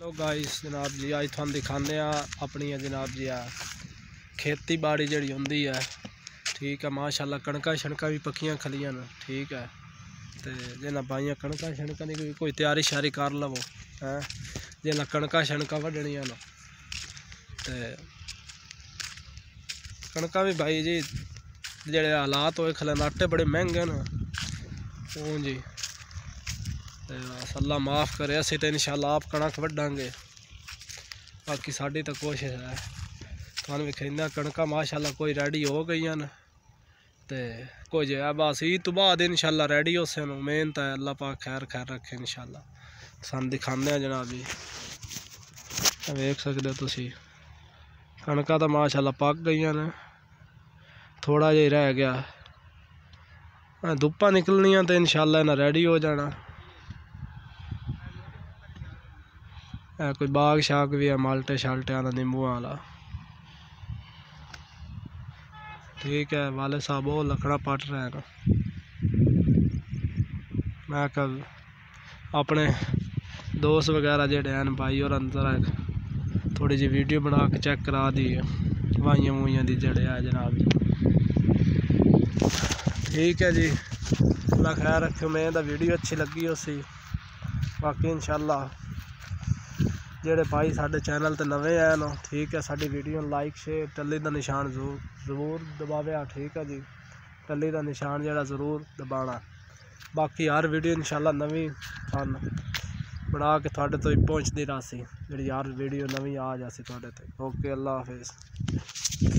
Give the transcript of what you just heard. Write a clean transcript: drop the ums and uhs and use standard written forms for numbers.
Hello guys जनाब जी अज तुहानू दिखाने अपनी जनाब जी खेती बाड़ी जी होंगी है। ठीक है माशाल्लाह कणका शणका भी पक्कियां खलियां न। ठीक है तो जिन्हें बाइया कणका शणका की कोई तैयारी शारी कर लवो है जिन्हें कणका शणका वड्डनियां न ते कणका भी भाई जी जेड़े हालात होए खले आटे बड़े महंगे न हूँ जी। अल्लाह माफ़ करे असी तो इंशाल्लाह आप कणक वड्डांगे बाकी साड़ी तो कोशिश है। तुहानू विखरींदा कणका माशाल्लाह कोई रेडी हो गई न ते कोई जो है बस ईद तो बाद इंशाल्लाह रेडी हो सन। मेहनत है अल्लाह पाक खैर खैर रखे इंशाल्लाह। सन दिखाने जनाब जी वेख सकते हो तुसी कणका तो माशाल्लाह पक गई न थोड़ा जिहा रह गया धुप्पा निकलनियां तो इंशाल्लाह इन्हें रेडी हो जाना। कोई बाग शाग भी है माल्टे शाल्टे वाला नींबू वाला। ठीक है वाले साहब वो लकड़ा पट रहे हैं। मैं कल अपने दोस्त वगैरह जेडे हैं भाई और अंदर थोड़ी जी वीडियो बना के चेक करा दी वाइयां वूइयां दी जड़े है जनाब जी। ठीक है जी अल्लाह खैर रखे। उम्मीद है वीडियो अच्छी लगी उसी बाकी इंशाल्लाह जेडे भाई साडे चैनल ते नवे आए न ठीक है साडी वीडियो लाइक शेयर टल्ली का निशान जरूर दबावे। ठीक है जी टल्ली का निशान जेड़ा जरूर दबाना। बाकी हर वीडियो इंशाल्लाह नवी बना के थोड़े तो पहुँचती रही जी हर वीडियो नवी आ जासी थोड़े ते। ओके अल्लाह हाफिज़।